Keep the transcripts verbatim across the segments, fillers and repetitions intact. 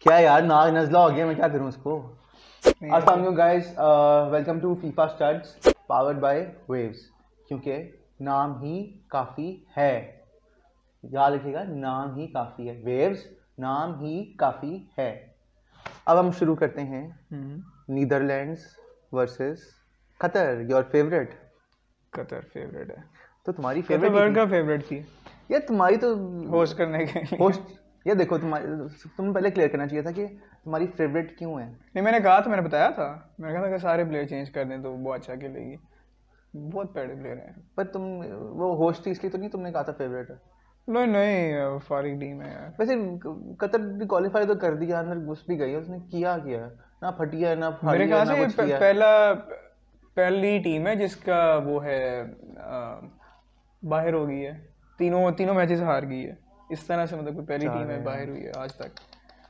क्या यार नाग नजला हो गया, मैं क्या करूं उसको। अस्सलाम वालेकुम guys, welcome to FIFA studs powered by Waves. क्योंकि नाम ही काफ़ी है, याद रखिएगा, नाम ही काफ़ी है। वेव्स नाम ही काफ़ी है। अब हम शुरू करते हैं। Netherlands versus Qatar, your favourite. Qatar favourite है तो तुम्हारी कतर फेवरेट वर्ल्ड का फेवरेट थी यार, तुम्हारी तो होस्ट करने के लिए। होस्ट ये देखो, तुम्हारी तुम पहले क्लियर करना चाहिए था कि तुम्हारी फेवरेट क्यों है। नहीं, मैंने कहा था, मैंने बताया था, मैंने कहा था कि सारे प्लेयर चेंज कर दें तो वो अच्छा खेलेगी। बहुत बड़े प्लेयर हैं। पर तुम वो होस्ट थी इसलिए तो नहीं तुमने कहा था फेवरेट है। नहीं नहीं, फारिग टीम है यार। वैसे कतर भी क्वालिफाई तो कर दिया, अंदर घुस भी गई, उसने किया किया है ना, फटिया ना मेरे फाड़ी ख्याल ना से ये कुछ प- किया। पहला पहली टीम है जिसका वो है आ, बाहर हो गई है। तीनों तीनों मैचेस हार गई है इस तरह से, मतलब कोई पहली टीम है बाहर हुई है आज तक।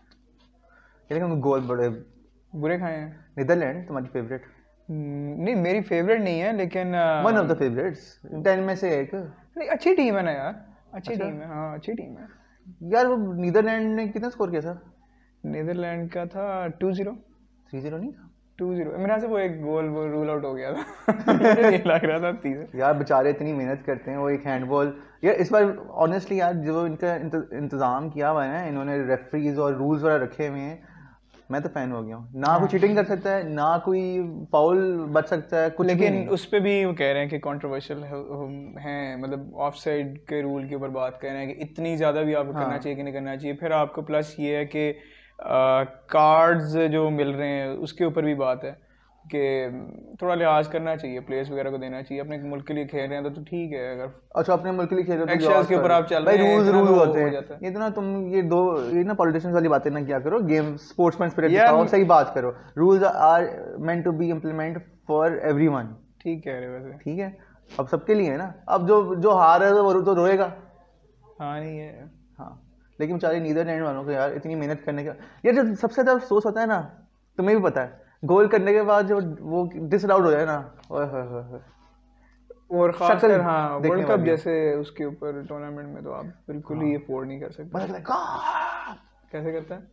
लेकिन गोल बड़े बुरे खाए हैं। नीदरलैंड तुम्हारी फेवरेट। नहीं, मेरी फेवरेट नहीं है, लेकिन one of the favourites, ten में से एक। नहीं, अच्छी टीम है ना यार, अच्छी अच्छा? टीम है, हाँ अच्छी टीम है। यार वो नीदरलैंड ने कितना स्कोर किया था? नीदरलैंड का था टू जीरो। थ्री जीरो नहीं था? टू जीरो मेरे ख्याल से वो एक गोल वो रूल आउट हो गया था। मुझे नहीं लग रहा था तीसरा। यार बेचारे इतनी मेहनत करते हैं, वो एक हैंडबॉल। यार इस बार ऑनेस्टली यार, जो इनका इंतजाम किया हुआ है ना, इन्होंने रेफरीज और रूल्स वगैरह रखे हुए हैं, मैं तो फैन हो गया हूँ। ना कोई चीटिंग कर सकता है, ना कोई फाउल बच सकता है, कुछ भी लेकिन नहीं। उस पे भी वो कह रहे हैं कि कंट्रोवर्शियल है, मतलब ऑफ साइड के रूल के ऊपर बात कर रहे हैं कि इतनी ज़्यादा भी आपको हाँ। करना चाहिए कि नहीं करना चाहिए। फिर आपको प्लस ये है कि कार्ड्स जो मिल रहे हैं उसके ऊपर भी बात है कि थोड़ा लिहाज करना चाहिए, प्लेयर्स वगैरह को देना चाहिए। अपने मुल्क के लिए खेल रहे हैं तो, तो ठीक है। अगर अच्छा, अपने मुल्क के लिए खेल रहे हो तो एक्शंस लिहाज के ऊपर करो। आप चल भाई रहे हैं रूल्स इतना रूल्स तो होते हो जाता हैं। है। ये तो ना तुम ये दो ये ना पॉलिटिशियंस वाली बातें ना किया करो। गेम स्पोर्ट्समैन स्पिरिट यार- दिखाओ, सही बात करो। Rules are meant to be implement for everyone. ठीक कह रहे वैसे। ठीक है, अब सबके लिए है ना। अब जो जो हार है वो तो रोएगा। हाँ नहीं है। हाँ, लेकिन बेचारे नीदरलैंड वालों को यार इतनी मेहनत करने का, यार जो सबसे ज्यादा अफसोस होता है ना, तुम्हें भी पता है, गोल करने के बाद जो वो डिसअलाउड हो जाए ना, ओए होए होए होए। और खासकर शक्ल हाँ देखने वर्ल्ड कप वाली है। जैसे उसके ऊपर टूर्नामेंट में तो आप बिल्कुल ही अफोर्ड नहीं कर सकते। मतलब like, कैसे करता है?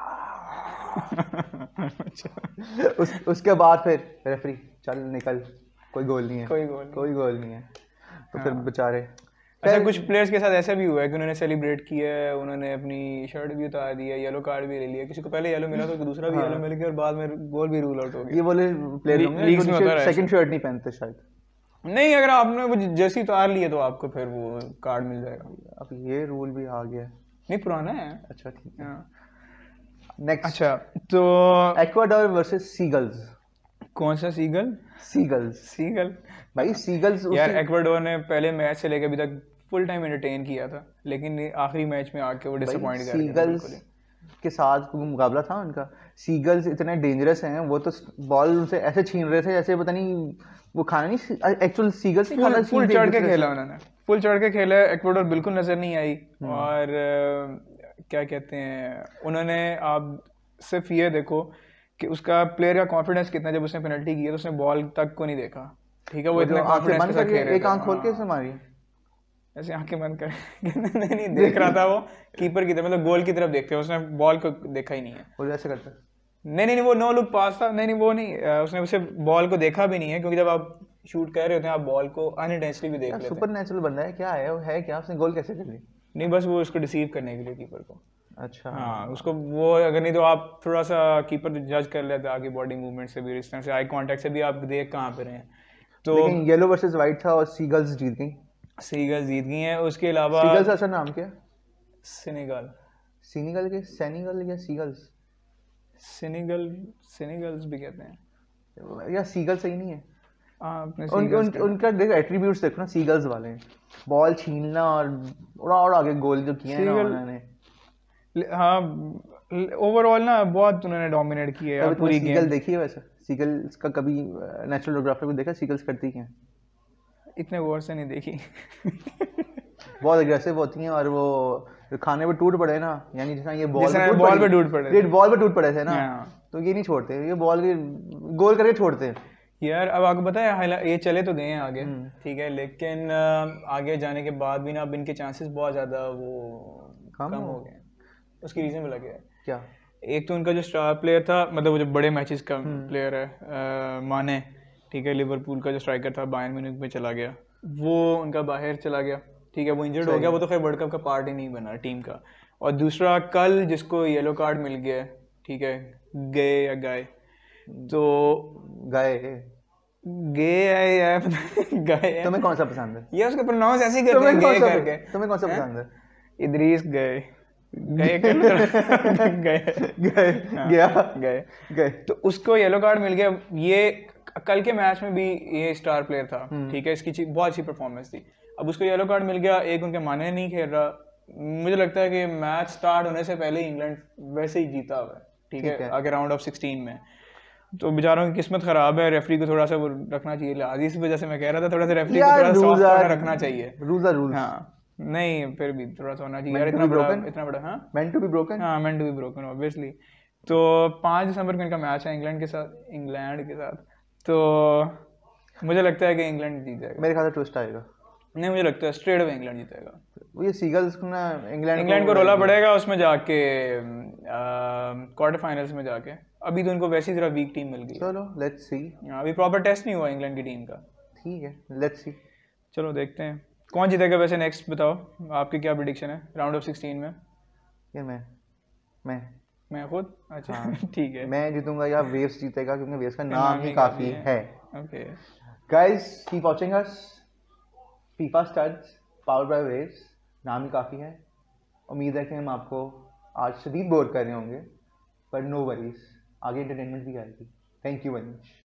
अच्छा। उस उसके बाद फिर रेफरी चल निकल, कोई गोल नहीं है, कोई गोल नहीं। कोई गोल नहीं है। तो फिर हाँ। बेचारे। अच्छा, कुछ प्लेयर्स के साथ ऐसा भी हुआ है कि उन्होंने सेलिब्रेट किया है, उन्होंने अपनी शर्ट भी उतार दी है, येलो कार्ड भी ले लिया। किसी को पहले येलो मिला तो दूसरा भी हाँ। येलो मिल गया और बाद में गोल भी रूल आउट हो ये गया। बोले प्लेयर ली- होंगे लीग्स में होता जो है सेकंड ऐसा। शर्ट नहीं पहनते शायद। नहीं, अगर आपने वो जर्सी उतार ली है तो आपको फिर वो कार्ड मिल जाएगा। अब ये रूल भी आ गया है। नहीं, पुराना है। अच्छा ठीक है। हाँ। नेक्स्ट, अच्छा तो एक्वाडोर वर्सेस सीगल्स। कौन सा सीगल? सीगल्स सीगल भाई, सीगल्स यार, उसी एक्वाडोर ने पहले मैच से लेकर अभी तक फुल टाइम एंटरटेन किया था, लेकिन आखिरी मैच में आके वो डिसअपॉइंट कर दिया सीगल्स बिल्कुल ही। के साथ कोई मुकाबला था उनका। सीगल्स इतने डेंजरस हैं, वो तो बॉल उनसे ऐसे छीन रहे थे जैसे पता नहीं वो खाना नहीं, एक्चुअल सीगल्स नहीं खाना, फुल फुल छीनते चढ़ एक के दूसरे खेला से। उन्होंने, फुल चढ़ के खेला। एक्वाडोर बिल्कुल नजर नहीं आई। और अ, क्या कहते हैं, उन्होंने, आप सिर्फ ये देखो कि उसका प्लेयर का कॉन्फिडेंस कितना, जब उसने पेनल्टी की है तो उसने बॉल तक को नहीं देखा। ठीक है, वो वो जो इतने आंखें कॉन्फिडेंस के बंद साथ खेल करके रहे एक थे। आंख खोल के हाँ, से मारी। ऐसे आंखें बंद कर नहीं नहीं देख रहा था वो कीपर की तरफ, मतलब गोल की तरफ देखते, उसने बॉल को देखा ही नहीं है। वो ऐसे करता है। नहीं नहीं नहीं, वो नो लुक पास था। नहीं नहीं, वो नहीं, अ, उसने उसे बॉल को देखा भी नहीं है, क्योंकि जब आप शूट कर रहे होते हैं आप बॉल को अनइंटेंशनली भी देख यार लेते सुपर हैं। नेचुरल बंदा है, क्या है वो, है क्या, उसने गोल कैसे कर ली? नहीं, बस वो उसको डिसीव करने के लिए कीपर को। अच्छा हाँ, उसको वो, अगर नहीं तो आप थोड़ा सा कीपर जज कर लेते आगे बॉडी मूवमेंट से भी, इस तरह से आई कांटेक्ट से भी आप देख कहाँ पे रहे हैं। तो लेकिन येलो वर्सेस वाइट था और सीगल्स जीत गई। सीगल्स जीत गई हैं। उसके अलावा सीगल्स का असल नाम क्या है? सेनेगल सीनिगल के सेनिगल या सीगल्स? सेनेगल सेनेगल्स भी कहते हैं। या सीगल सही नहीं है? हाँ, अपने उन, सीगल्स उन, उनका देखो एट्रीब्यूट्स देखो ना, सीगल्स वाले बॉल छीनना और उड़ा उड़ा के गोल जो किए हैं ना सीगल- उन्होंने। हाँ, ओवरऑल ना बहुत उन्होंने डोमिनेट किया है कभी यार तुमने पूरी सीगल गेम। देखी है वैसे? सीगल्स का कभी नेचुरल जोग्राफी में देखा सीगल्स करती क्या हैं? इतने गौर से नहीं देखी। बहुत अग्रेसिव होती हैं, और वो खाने पे टूट पड़े ना, यानी जिस तरह ये बॉल जिस पे तरह टूट बॉल पड़ी, पे टूट पड़े ये थे। बॉल पे टूट पड़े थे ना, हाँ। तो ये नहीं छोड़ते, ये बॉल के गोल करके छोड़ते हैं। यार अब आपको पता है, हाइला- ये चले तो गए हैं आगे, हम्म। ठीक है, लेकिन अ, आगे जाने के बाद भी ना अब इनके चांसेस बहुत ज़्यादा वो कम कम हो? हो गए हैं। उसकी रीज़न भी लगे है क्या? एक तो उनका जो स्टार प्लेयर था, मतलब वो जो बड़े मैचेस का प्लेयर है, आ, माने, ठीक है, लिवरपूल का जो स्ट्राइकर था, बायर्न म्यूनिख में चला गया, वो उनका बाहर चला गया, ठीक है, वो इंजर्ड हो गया, वो तो खैर वर्ल्ड कप का पार्ट ही नहीं बना टीम का। और दूसरा कल जिसको येलो कार्ड मिल गया, ठीक है, गए या गाय, तो गाय गे है या गाय है, तुम्हें कौन सा पसंद है? ये उसका प्रोनाउंस ऐसे ही करते हैं गे करके। तुम्हें कौन सा पसंद है? इदरीस गए गए गए गए गया गए गए तो उसको येलो कार्ड मिल गया। ये कल के मैच में भी ये स्टार प्लेयर था, ठीक है, इसकी बहुत अच्छी परफॉर्मेंस थी। अब उसको येलो कार्ड मिल गया, एक उनके माने नहीं खेल रहा। मुझे लगता है कि मैच स्टार्ट होने से पहले इंग्लैंड वैसे ही जीता हुआ है, ठीक है, आगे राउंड ऑफ सिक्सटीन में। तो बेचारों की किस्मत खराब है, रेफरी को थोड़ा सा वो रखना चाहिए लिहाज। इस वजह से मैं कह रहा था थोड़ा सा रेफरी को थोड़ा सॉफ्ट कॉर्नर रखना चाहिए। Rules are rules. हाँ नहीं, फिर भी थोड़ा सा होना चाहिए यार, इतना बड़ा इतना बड़ा हाँ meant to be broken। हाँ meant to be broken obviously. तो पाँच दिसंबर को इनका मैच है इंग्लैंड के साथ इंग्लैंड के साथ तो मुझे लगता है कि इंग्लैंड जीत जाएगा। मेरे ख्याल से ट्विस्ट आएगा। नहीं, मुझे लगता है स्ट्रेट अवे इंग्लैंड जीतेगा। वो ये सीगल्स को ना इंग्लैंड इंग्लैंड को रोला पड़ेगा उसमें जाके, क्वार्टर फाइनल्स में जाके। अभी तो उनको वैसी तरह वीक टीम मिल गई। चलो लेट्स सी। अभी प्रॉपर टेस्ट नहीं हुआ इंग्लैंड की टीम का। ठीक है, लेट्स सी। चलो देखते हैं कौन जीतेगा। वैसे नेक्स्ट बताओ, आपकी क्या प्रेडिक्शन है राउंड ऑफ सिक्सटीन में? ये मैं मैं मैं खुद? अच्छा ठीक है, मैं जीतूंगा या वेव्स जीतेगा, क्योंकि वेव्स का नाम ही काफी है। Okay guys, keep watching us. FIFA studs powered by Waves, नाम ही काफी है। उम्मीद है कि हम आपको आज शदीद बोर कर रहे होंगे, पर नो वरीज, आगे एंटरटेनमेंट भी आएगी। Thank you very much.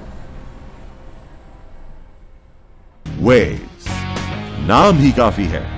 Waves, नाम ही काफी है।